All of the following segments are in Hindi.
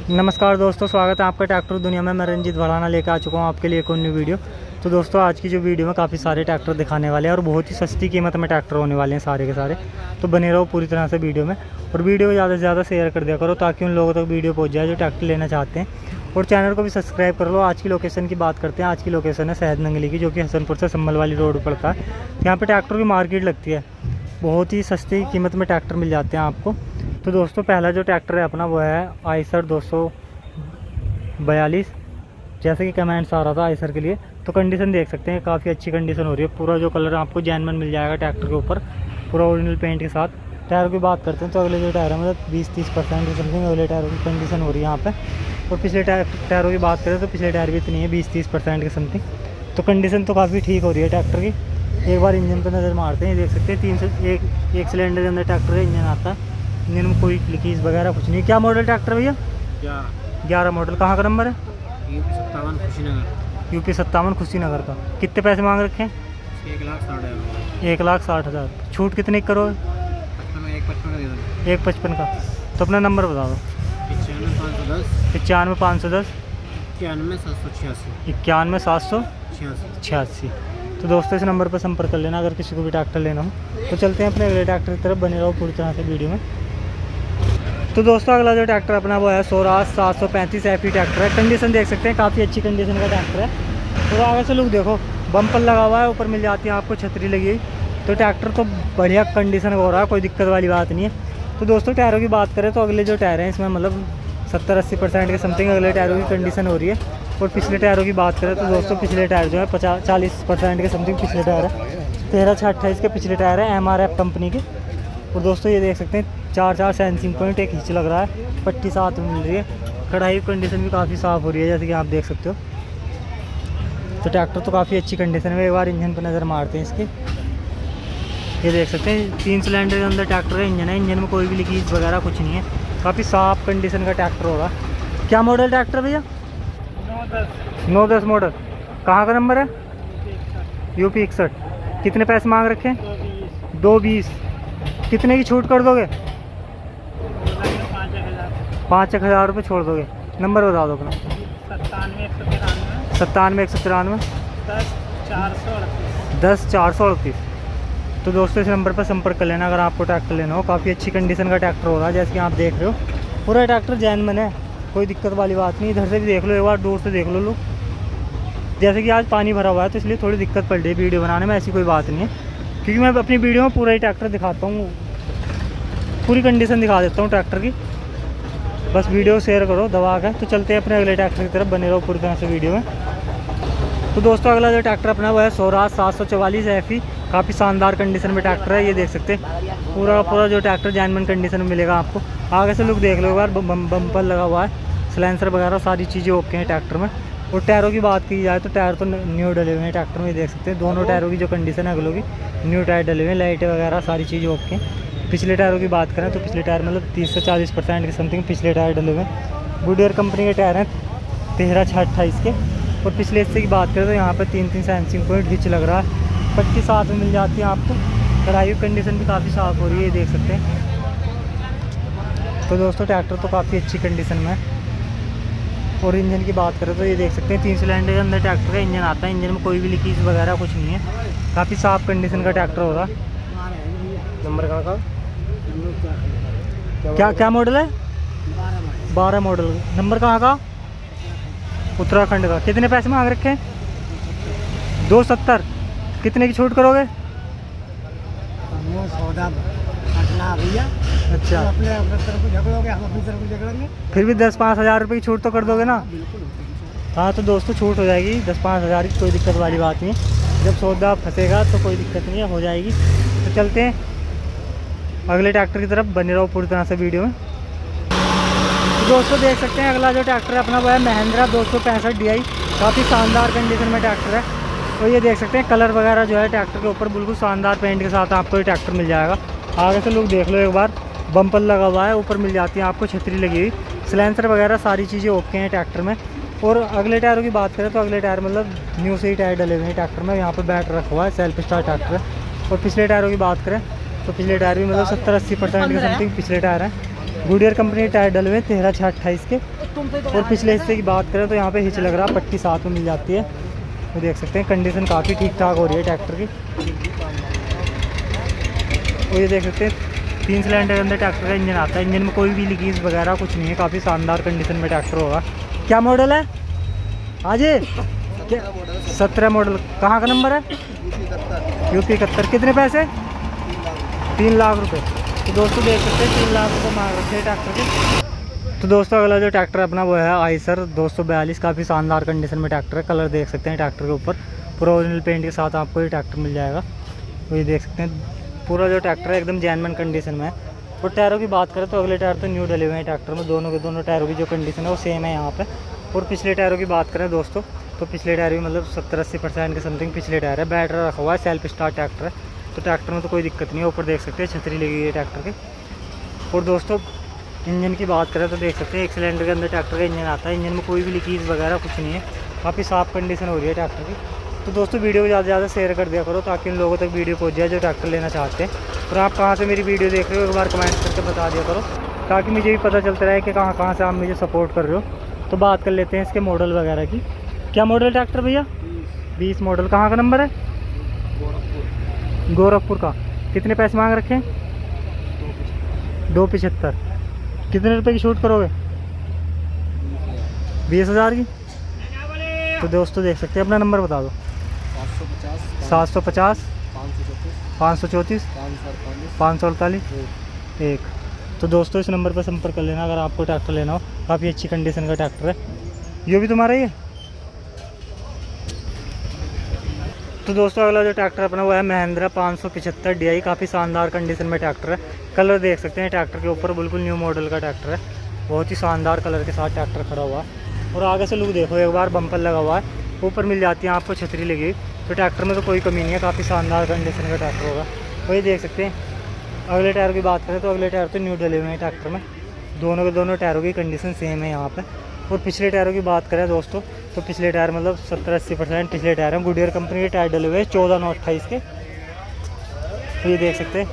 नमस्कार दोस्तों, स्वागत है आपका ट्रैक्टर दुनिया में। मैं रंजीत भड़ाना लेकर आ चुका हूँ आपके लिए एक और न्यू वीडियो। तो दोस्तों आज की जो वीडियो में काफ़ी सारे ट्रैक्टर दिखाने वाले हैं और बहुत ही सस्ती कीमत में ट्रैक्टर होने वाले हैं सारे के सारे। तो बने रहो पूरी तरह से वीडियो में और वीडियो को ज़्यादा से ज़्यादा शेयर कर दिया करो ताकि उन लोगों तक वीडियो पहुँच जाए जो ट्रैक्टर लेना चाहते हैं। और चैनल को भी सब्सक्राइब कर लो। आज की लोकेशन की बात करते हैं। आज की लोकेशन है शहद नंगली की, जो कि हसनपुर से संभल वाली रोड पड़ता है। यहाँ पर ट्रैक्टर की मार्केट लगती है, बहुत ही सस्ती कीमत में ट्रैक्टर मिल जाते हैं आपको। तो दोस्तों पहला जो ट्रैक्टर है अपना वो है आइसर 242। जैसे कि कमेंट्स आ रहा था आइसर के लिए, तो कंडीशन देख सकते हैं, काफ़ी अच्छी कंडीशन हो रही है। पूरा जो कलर आपको जेन्युइन मिल जाएगा ट्रैक्टर के ऊपर, पूरा ओरिजिनल पेंट के साथ। टायर की बात करते हैं तो अगले जो टायर है मतलब 20-30% की समथिंग अगले टायरों की कंडीशन हो रही है यहाँ पे। और पिछले टायरों की बात करें तो पिछले टायर भी इतनी है 20-30% की समथिंग। तो कंडीशन तो काफ़ी ठीक हो रही है ट्रैक्टर की। एक बार इंजन पर नज़र मारते हैं, देख सकते हैं 1 सिलेंडर के अंदर ट्रैक्टर का इंजन आता है। इंजन में कोई लीकेज वगैरह कुछ नहीं। क्या मॉडल ट्रैक्टर भैया? 11 मॉडल। कहाँ का नंबर है? यूपी 57 खुशीनगर। यूपी 57 खुशीनगर का। कितने पैसे मांग रखे हैं? 1,60,000। छूट कितने की करोगे? 1,55 का। तो अपना नंबर बता दो। 95,510 91,786। तो दोस्तों इस नंबर पर संपर्क कर लेना अगर किसी को भी ट्रैक्टर लेना हो। तो चलते हैं अपने अगले ट्रैक्टर की तरफ, बने रहो पूरी तरह से वीडियो में। तो दोस्तों अगला जो ट्रैक्टर अपना वो है स्वराज 735 FE ट्रैक्टर है। कंडीशन देख सकते हैं, काफ़ी अच्छी कंडीशन का ट्रैक्टर है। तो आगे से लुक देखो, बम्पर लगा हुआ है, ऊपर मिल जाती है आपको छतरी लगी हुई। तो ट्रैक्टर तो बढ़िया कंडीशन हो रहा है, कोई दिक्कत वाली बात नहीं है। तो दोस्तों टायरों की बात करें तो अगले जो टायर हैं इसमें मतलब 70-80% के समथिंग अगले टायरों की कंडीशन हो रही है। और पिछले टायरों की बात करें तो दोस्तों पिछले टायर जो है 40% के समथिंग पिछले टायर है। 13/6/28 के पिछले टायर है MRF कंपनी के। और दोस्तों ये देख सकते हैं 4 सेंसिंग पॉइंट, एक हिच लग रहा है, पट्टी साथ में मिल रही है। कढ़ाई कंडीशन भी काफ़ी साफ़ हो रही है जैसे कि आप देख सकते हो। तो ट्रैक्टर तो काफ़ी अच्छी कंडीशन में। एक बार इंजन पर नज़र मारते हैं इसके। ये देख सकते हैं 3 सिलेंडर के अंदर ट्रैक्टर का इंजन है। इंजन में कोई भी लीकेज वगैरह कुछ नहीं है, काफ़ी साफ़ कंडीशन का ट्रैक्टर होगा। क्या मॉडल ट्रैक्टर भैया? 910 मॉडल। कहाँ का नंबर है? यूपी 61। कितने पैसे मांग रखे हैं? 220। कितने की छूट कर दोगे? 5,000 रुपये छोड़ दोगे। नंबर बता दो अपना। 97-193 10-438। तो दोस्तों इस नंबर पर संपर्क कर लेना अगर आपको ट्रैक्टर लेना हो। काफ़ी अच्छी कंडीशन का ट्रैक्टर हो रहा है जैसे कि आप देख रहे हो। पूरा ट्रैक्टर जेन्युइन है, कोई दिक्कत वाली बात नहीं। इधर से भी देख लो, एक बार दूर से देख लो लोग। जैसे कि आज पानी भरा हुआ है तो इसलिए थोड़ी दिक्कत पड़ रही है वीडियो बनाने में, ऐसी कोई बात नहीं है। क्योंकि मैं अपनी वीडियो में पूरा ही ट्रैक्टर दिखाता हूँ, पूरी कंडीशन दिखा देता हूँ ट्रैक्टर की। बस वीडियो शेयर करो दबा कर। तो चलते हैं अपने अगले ट्रैक्टर की तरफ, बने रहो पूरी तरह से वीडियो में। तो दोस्तों अगला जो ट्रैक्टर अपना वो है स्वराज 744 FE। काफ़ी शानदार कंडीशन में ट्रैक्टर है। ये देख सकते हैं पूरा जो ट्रैक्टर जेन्युइन कंडीशन में मिलेगा आपको। आगे से लुक देख लो एक बार, बम्पर लगा हुआ है, सिलेंसर वगैरह सारी चीज़ें ओके हैं ट्रैक्टर में। और टायरों की बात की जाए तो टायर तो न्यू डले हुए हैं ट्रैक्टर में। देख सकते हैं दोनों टायरों की जो कंडीशन है अगलों की, न्यू टायर डले हुए हैं, लाइटें वगैरह सारी चीज़ें ओके हैं। पिछले टायरों की बात करें तो पिछले टायर मतलब 30 से 40% के समथिंग पिछले टायर डले हुए हैं। गुडियर कंपनी के टायर हैं 13/6/28 के। और पिछले हिस्से की बात करें तो यहाँ पर 3 सेंसिंग पॉइंट हिच लग रहा है, पट्टी साथ में मिल जाती है आपको। कढ़ाई कंडीशन भी काफ़ी साफ़ हो रही है, देख सकते हैं। तो दोस्तों ट्रैक्टर तो काफ़ी अच्छी कंडीशन में है। और इंजन की बात करें तो ये देख सकते हैं 3 सिलेंडर के अंदर ट्रैक्टर का इंजन आता है। इंजन में कोई भी लीकेज वगैरह कुछ नहीं है, काफ़ी साफ़ कंडीशन का ट्रैक्टर होगा। नंबर कहाँ का? क्या मॉडल है? 12 मॉडल। नंबर कहाँ का? उत्तराखंड का। कितने पैसे मांग रखे हैं? 270। कितने की छूट करोगे? अच्छा, फिर भी 10-5 हज़ार रुपये की छूट तो कर दोगे ना? हाँ तो दोस्तों छूट हो जाएगी 10-5 हज़ार की, कोई दिक्कत वाली बात नहीं है। जब सौदा फंसेगा तो कोई दिक्कत नहीं है, हो जाएगी। तो चलते हैं अगले ट्रैक्टर की तरफ, बने रहो पूरी तरह से वीडियो में। तो दोस्तों देख सकते हैं अगला जो ट्रैक्टर है अपना वो है महिंद्रा 265 DI। काफ़ी शानदार कंडीशन में ट्रैक्टर है। तो ये देख सकते हैं कलर वगैरह जो है ट्रैक्टर के ऊपर बिल्कुल शानदार पेंट के साथ आपको ये ट्रैक्टर मिल जाएगा। आगे से लोग देख लो एक बार, बम्पर लगा हुआ है, ऊपर मिल जाती है आपको छतरी लगी हुई, सिलेंसर वगैरह सारी चीज़ें ओके हैं ट्रैक्टर में। और अगले टायरों की बात करें तो अगले टायर मतलब न्यू से ही टायर डले हुए हैं ट्रैक्टर में। यहाँ पर बैट रखा हुआ है, सेल्फ स्टार्ट ट्रैक्टर है। और पिछले टायरों की बात करें तो पिछले टायर भी मतलब 70-80% के समथिंग पिछले टायर हैं। गुडियर कंपनी के टायर डले हुए 13/6/28 के। और पिछले हिस्से की बात करें तो यहाँ पे हिच लग रहा, पट्टी साथ में मिल जाती है। तो देख सकते हैं कंडीशन काफ़ी ठीक ठाक हो रही है ट्रैक्टर की। और ये देख सकते हैं 3 सिलेंडर के अंदर ट्रैक्टर का इंजन आता है। इंजन में कोई भी लीकेज वगैरह कुछ नहीं है, काफ़ी शानदार कंडीशन में ट्रैक्टर होगा। क्या मॉडल है आज ये? 17 मॉडल। कहाँ का नंबर है? UP 71। कितने पैसे? 3 लाख रुपए। तो दोस्तों देख सकते हैं 3 लाख रुपये मांग रखे हैं ट्रैक्टर के। तो दोस्तों अगला जो ट्रैक्टर अपना वो है आइसर 242। काफ़ी शानदार कंडीशन में ट्रैक्टर है। कलर देख सकते हैं ट्रैक्टर के ऊपर, पूरा ओरिजिनल पेंट के साथ आपको ये ट्रैक्टर मिल जाएगा। तो ये देख सकते हैं पूरा जो ट्रैक्टर है एकदम जेन्युइन कंडीशन में है। और टायरों की बात करें तो अगले टायर तो न्यू डले हुए हैं ट्रैक्टर में। दोनों के दोनों टायरों की जो कंडीशन है वो सेम है यहाँ पे। और पिछले टायरों की बात करें दोस्तों तो पिछले टायर भी मतलब 70-80% के समथिंग पिछले टायर है। बैटरी रखा हुआ है, सेल्फ स्टार्ट ट्रैक्टर है। तो ट्रैक्टर में तो कोई दिक्कत नहीं है। ऊपर देख सकते हैं छतरी लगी है ट्रैक्टर की। और दोस्तों इंजन की बात करें तो देख सकते हैं 1 सिलेंडर के अंदर ट्रैक्टर का इंजन आता है। इंजन में कोई भी लीकेज वगैरह कुछ नहीं है, काफ़ी साफ कंडीशन हो रही है ट्रैक्टर की। तो दोस्तों वीडियो को ज़्यादा से ज़्यादा शेयर कर दिया करो ताकि उन लोगों तक वीडियो पहुंच जाए जो ट्रैक्टर लेना चाहते हैं। और आप कहाँ से मेरी वीडियो देख रहे हो एक बार कमेंट करके बता दिया करो ताकि मुझे भी पता चलता रहे कि कहाँ से आप मुझे सपोर्ट कर रहे हो। तो बात कर लेते हैं इसके मॉडल वगैरह की। क्या मॉडल ट्रैक्टर भैया? 20 मॉडल। कहाँ का नंबर है? गोरखपुर का। कितने पैसे मांग रखे हैं? 275। कितने रुपए की छूट करोगे? 20,000 की। तो दोस्तों देख सकते हैं अपना नंबर बता दो। 750 534 548 1। तो दोस्तों इस नंबर पर संपर्क कर लेना अगर आपको ट्रैक्टर लेना हो। काफ़ी अच्छी कंडीशन का ट्रैक्टर है। ये भी तुम्हारा ही है। तो दोस्तों अगला जो ट्रैक्टर अपना वो है महिंद्रा 575 DI। काफ़ी शानदार कंडीशन में ट्रैक्टर है। कलर देख सकते हैं ट्रैक्टर के ऊपर, बिल्कुल न्यू मॉडल का ट्रैक्टर है। बहुत ही शानदार कलर के साथ ट्रैक्टर खड़ा हुआ है। और आगे से लुक देखो एक बार, बम्पर लगा हुआ है, ऊपर मिल जाती है आपको छतरी लगी। तो ट्रैक्टर में तो कोई कमी नहीं है, काफ़ी शानदार कंडीशन का ट्रैक्टर होगा। वही देख सकते हैं अगले टायर की बात करें तो अगले टायर तो न्यू डले हुए हैं ट्रैक्टर में। दोनों के दोनों टायरों की कंडीशन सेम है यहाँ पे। और पिछले टायरों की बात करें दोस्तों तो पिछले टायर मतलब 70-80% पिछले टायर हैं। गुडियर कंपनी के टायर डले हुए हैं 14/9/28 के। तो ये देख सकते हैं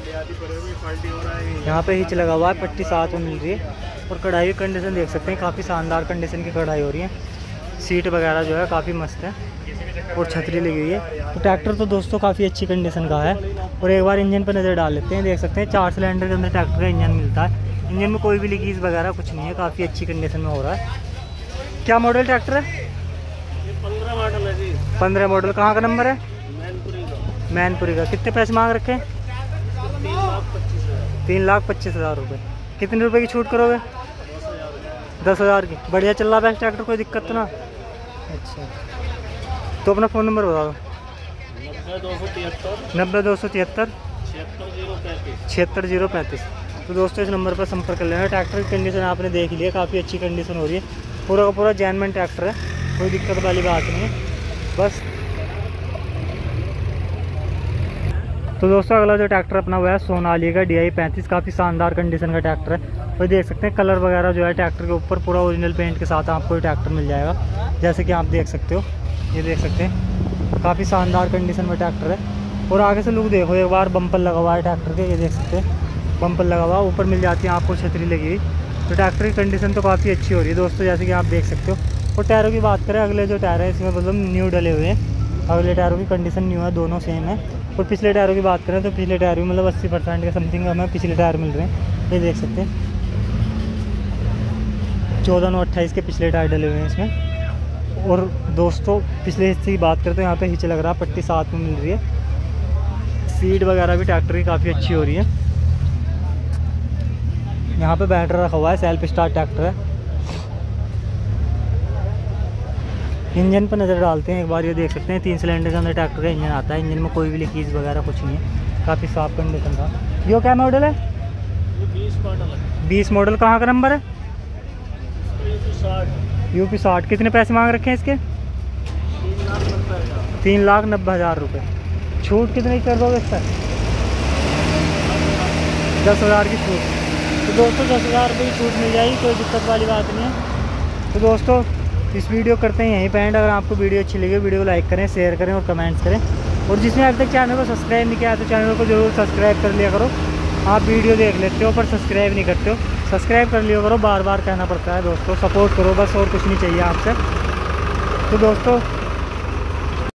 यहाँ पे हिच लगा हुआ है, पट्टी साथ में मिल रही है। और कढ़ाई की कंडीशन देख सकते हैं, काफ़ी शानदार कंडीशन की कढ़ाई हो रही है। सीट वगैरह जो है काफ़ी मस्त है और छतरी लगी हुई है। तो ट्रैक्टर तो दोस्तों काफ़ी अच्छी कंडीशन का है। और एक बार इंजन पर नज़र डाल लेते हैं। देख सकते हैं 4 सिलेंडर के अंदर ट्रैक्टर का इंजन मिलता है। इंजन में कोई भी लीकेज वगैरह कुछ नहीं है, काफ़ी अच्छी कंडीशन में हो रहा है। क्या मॉडल ट्रैक्टर है? 15 मॉडल है जी। 15 मॉडल। कहाँ का नंबर है? मैनपुरी का। मैनपुरी का। कितने पैसे मांग रखे हैं? 3,25,000 रुपये। कितने रुपए की छूट करोगे? 10,000 की। बढ़िया चल रहा है ट्रैक्टर, कोई दिक्कत तो ना? अच्छा तो अपना फ़ोन नंबर बता दो। 90-273 76-035। तो दोस्तों इस नंबर पर संपर्क कर लेना। ट्रैक्टर की कंडीशन आपने देख लिया, काफ़ी अच्छी कंडीशन हो रही है। पूरा का पूरा जेन्युइन ट्रैक्टर है, कोई दिक्कत वाली बात नहीं है बस। तो दोस्तों अगला जो ट्रैक्टर अपना हुआ है सोनाली का DI 35। काफ़ी शानदार कंडीशन का ट्रैक्टर है। तो देख सकते हैं कलर वगैरह जो है ट्रैक्टर के ऊपर पूरा ओरिजिनल पेंट के साथ आपको ये ट्रैक्टर मिल जाएगा, जैसे कि आप देख सकते हो। ये देख सकते हैं काफ़ी शानदार कंडीशन में ट्रैक्टर है। और आगे से लुक देखो एक बार, बम्पर लगा हुआ है ट्रैक्टर के। ये देख सकते हैं बम्पर लगा हुआ, ऊपर मिल जाती है आपको छतरी लगी हुई। तो ट्रैक्टर की कंडीशन तो काफ़ी अच्छी हो रही है दोस्तों, जैसे कि आप देख सकते हो। और टायरों की बात करें, अगले जो टायर है इसमें मतलब न्यू डले हुए हैं। अगले टायरों की कंडीशन न्यू है, दोनों सेम है। और पिछले टायरों की बात करें तो पिछले टायर भी मतलब 80% के समथिंग हमें पिछले टायर मिल रहे हैं। ये देख सकते हैं 14/9/28 के पिछले टायर डले हुए हैं इसमें। और दोस्तों पिछले हिस्से की बात करें तो यहाँ पे हिच लग रहा है, पट्टी साथ में मिल रही है। सीट वगैरह भी ट्रैक्टर की काफ़ी अच्छी हो रही है। यहाँ पे बैटरी रखा हुआ है, सेल्फ स्टार्ट ट्रैक्टर है। इंजन पर नज़र डालते हैं एक बार। ये देख सकते हैं 3 सिलेंडर के अंदर ट्रैक्टर का इंजन आता है। इंजन में कोई भी लीकेज वगैरह कुछ नहीं है, काफ़ी साफ कंडीशन का। यो क्या मॉडल है? 20 मॉडल है। 20 मॉडल। कहाँ का नंबर है? UP 60। कितने पैसे मांग रखे हैं इसके? 3,90,000 रुपये। छूट कितनी कर दोगे इस पर? 10,000 की छूट। तो दोस्तों 10,000 रुपये की छूट मिल जाएगी, कोई दिक्कत वाली बात नहीं है। तो दोस्तों इस वीडियो करते हैं यहीं पे एंड। अगर आपको वीडियो अच्छी लगी वीडियो को लाइक करें, शेयर करें और कमेंट्स करें। और जिसने अभी तक चैनल को सब्सक्राइब नहीं किया तो चैनल को जरूर सब्सक्राइब कर लिया करो। आप वीडियो देख लेते हो पर सब्सक्राइब नहीं करते हो, सब्सक्राइब कर लिया करो, बार बार कहना पड़ता है दोस्तों, सपोर्ट करो बस, और कुछ नहीं चाहिए आपसे। तो दोस्तों